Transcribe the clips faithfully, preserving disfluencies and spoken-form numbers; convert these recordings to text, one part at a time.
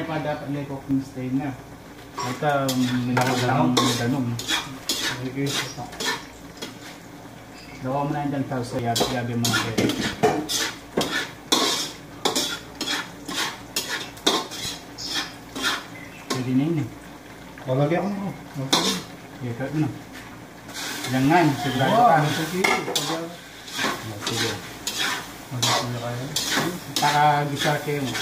pa dapat may cooking style na. Ito, minakaglang ganun. Gawa mo na yan dyan, tapos yabi mo na kayo. Pwede na yun eh. Lalagyan ko mo. Okay, cut mo na. Jangan, sigurado ka. Sige. Sige. Magkakula kayo? Taka-gisa kayo mo.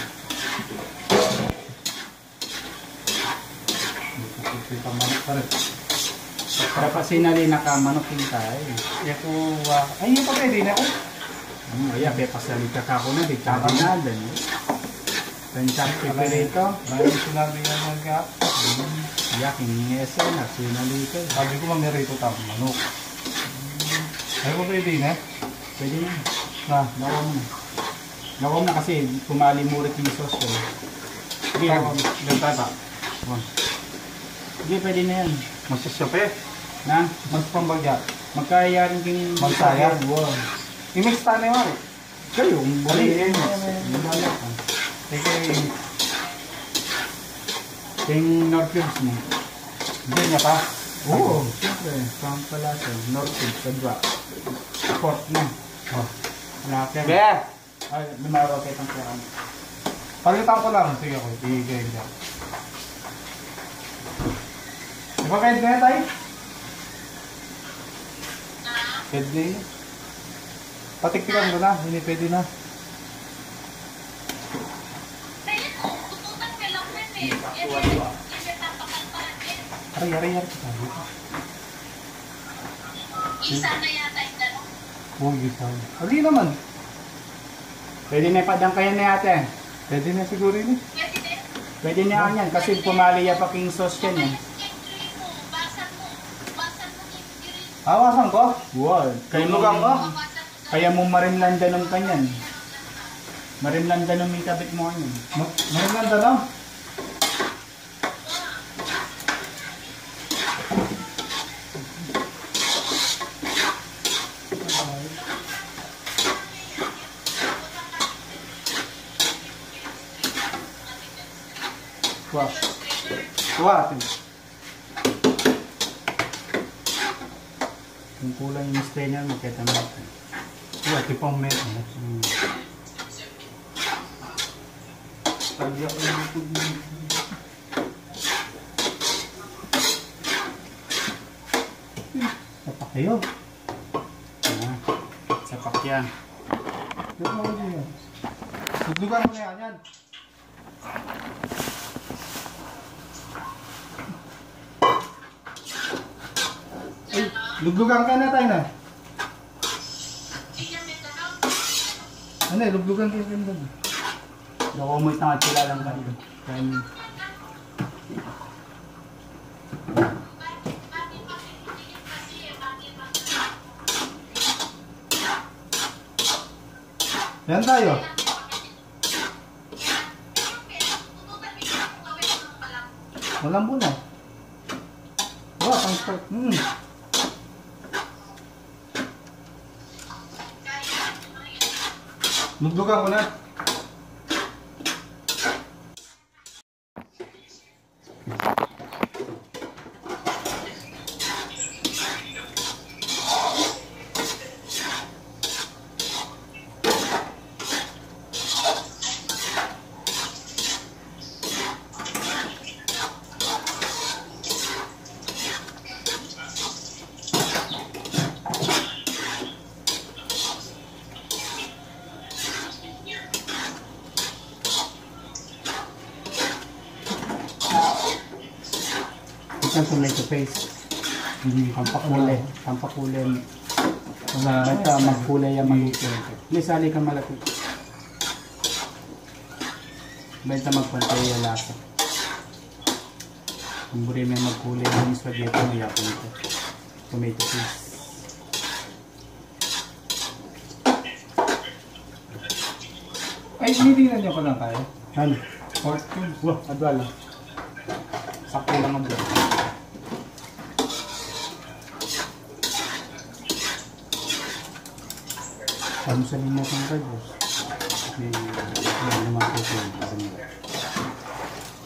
Ito manok pa rin. Dapat sinali nakamanok yung tayo. Ito, ay ito pwede na ako. Ano, kaya pasalita ka ako na, di ka na din. Pencap piperito. Bayan sinabi nga mga yak, hindi nga na, sinali ka. Sabi ko mamirito tayo manok. Ay ko pwede na? Pwede na. Na, gawa mo na. Gawa mo na kasi kumalimurit yung sauce ko. Sige, gantata. Sige, pwede na yan. Masasyape. Na? Magpambagya. Magkaya rin king magsaya. Wow. I-mix tayo na yun. Kayo, ang bali. Ang bali. Ito yung... Yung North Cubes mo. Hindi niya pa? Oo. Siyempre. Saan pala siya? North Cubes. Kadwa. Port na. Oh. Malaki. Be! Ay, lumaro kayo ng kaya. Palitan ko lang. Sige ako. I-gay dyan. Diba kahit na tayo? Kahit na yun. Patiktikan ko na. Hindi pwede na. Aray, aray, aray. Isa na yata yung dalawa. Huwag isa. Hindi naman. Pwede na ipadang kayo na yate. Pwede na siguro yun. Pwede din. Pwede na yan kasi pumaliya pa king sauce yan eh. Basan mo. Basan mo yung girin. Awasan ko? Wow. Kaya mo, Tulugan ko? kaya mo marinlanda ng kanyan. Marinlanda ng may kabit mo kanyan. Marimanda lang. Wah. Wah. Kung kulang yung stay niya, makita mo. Wah, tipang may ano. Hmm. Tagya ko yung YouTube mo. Sapak kayo. Ah, sapak yan. Dugdugan mo na yan yan. Ay, luglugan ka na tayo na. Ano eh, luglugan kayo kayo doon. Nakumit na nga sila lang kayo. Kaya yan tayo. Walang muna. Wah, pang start. Hmm. Luglugan ko na. Ito like to face. Hindi pampakulay. Pampakulay. Basta magkulay yung maluto. Hindi sali ka malapit. Basta magpantay yung lasa. Kung buri may magkulay yung spaghetti mo yapon ito. Tomato paste. Ay, hindi na niyo pa lang tayo. Ano? Pork cubes. Wah, adwala. Sakto lang ang buwan. Ano sa lima kong kagos? May lumaki ko yung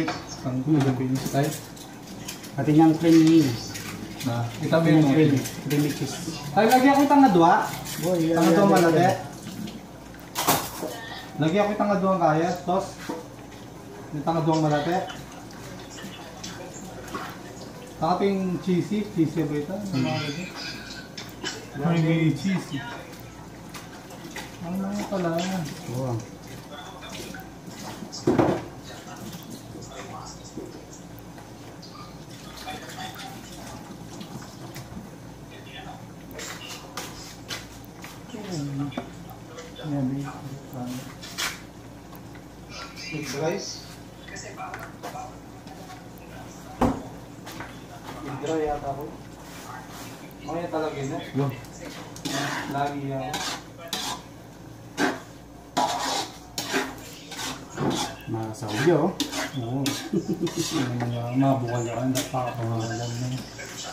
higupit. Ang Filipino style. Pati niyang cream Na, ito mo cream yung cream cream. creamy cheese. Ay, lagyan ko itang nadwa. Boy, yan, Itang nadwa yan, malaki. yan. Lagyan ko itang nadwa kaya. Tos. Itang nadwa malaki. Takating cheesy. Cheesy ba ito? Ano mga lagi? Hindi cheesy. Ano nga pala? Oo. Yan, babe. Mixed rice. Hidra yata ako. Mamaya talaga yun eh. Yo. Lagi ako. Masabi oh. Oo. Mga mabukal yan. Napakapangalan na yun.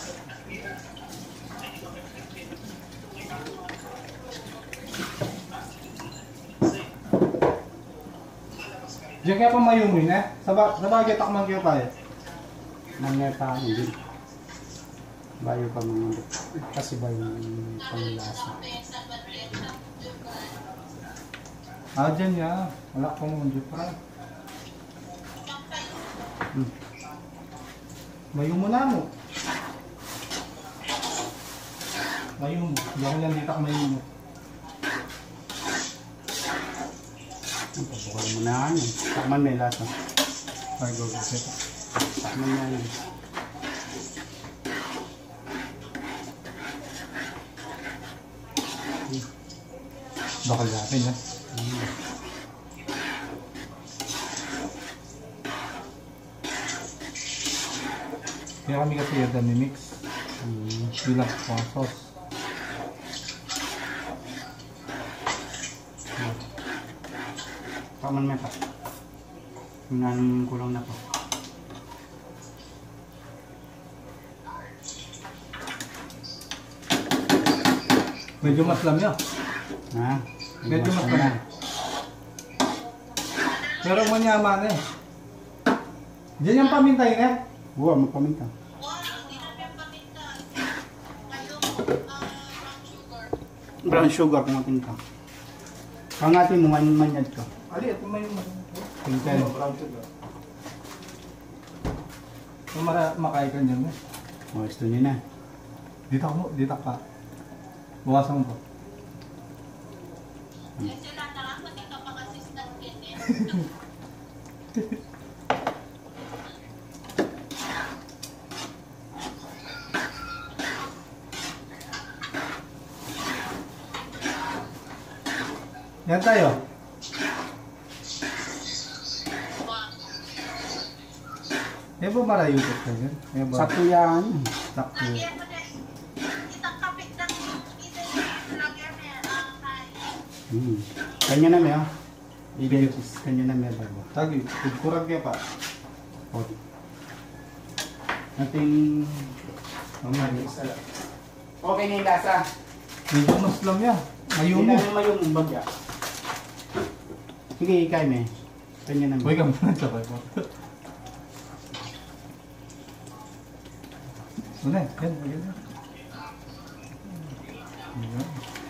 Diyan kaya pa mayumin eh. Sa, ba sa bagay takman kayo tayo. Nangeta hindi. Bayo pa mga kasi ba yung panglasa. Ah, dyan ya. Wala ko mong dyan pa. Hmm. Mayum mo na mo. Mayum. Hindi ako lang dito mayum mo. Pabukal mo na yan. Takman may lasa. Ay, go, go. Takman na yan. Bakal natin yan. Hmm. Kaya kami kasi yung dami mix. Hmm. Bilang pang sauce. Takman mo pa. Tingnan ko lang na po. Medyo maslam yan. Ha? Medyo Iwas mas ka na. Pero manyaman eh. Diyan yung pamintay eh. Wow, magpaminta. Brown sugar kung matinta. Pangatin mo, man manyad ka. Ali, ito may yung Tingkan. brown sugar. Kung mara- makain ka dyan eh. O, gusto niyo na. Dito ako, dito ka. Buwasan ko. Kasi lang nakakot ka pa kasi sa ganyan. Yan tayo. Yan po marayukot ka dyan. Yan ba? Sakto yan. Sakto. Lagyan mo na itang kapit ng ito yung lagyan mo yan. Ah, kay. Hmm. Kanya na may ha. Ibigis. Kanya na may bago. Tagi, kurang kaya pa. O. Ating... Mamaya. Okay na yung lasa. Medyo mas lang yan. Hindi Mayumo. na naman yung bagya. Sige, ikay may. Kanya na Huwag may. kang muna sa kayo. Ano yan? Yan, yan. Yan.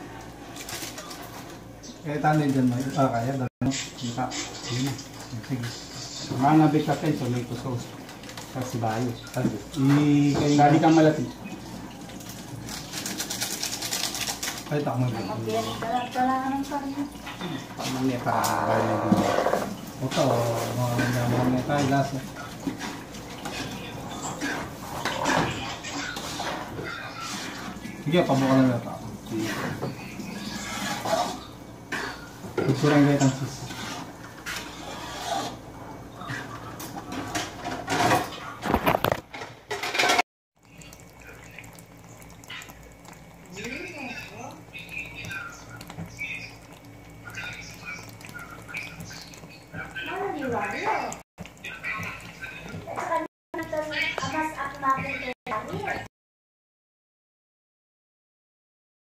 Kaya tanay dyan, may ah, kaya dahil mo. Kita. Sige na. Sige. Mga bitapen, tomato sauce. Kasi bayo. Sabi. I kay Dali kang malapit. Ay, tak mo. Pamang niya para bayo. Ito, mga mga tayo lasa. Sige, pabuka na natin. Kurang gaya ng cheese.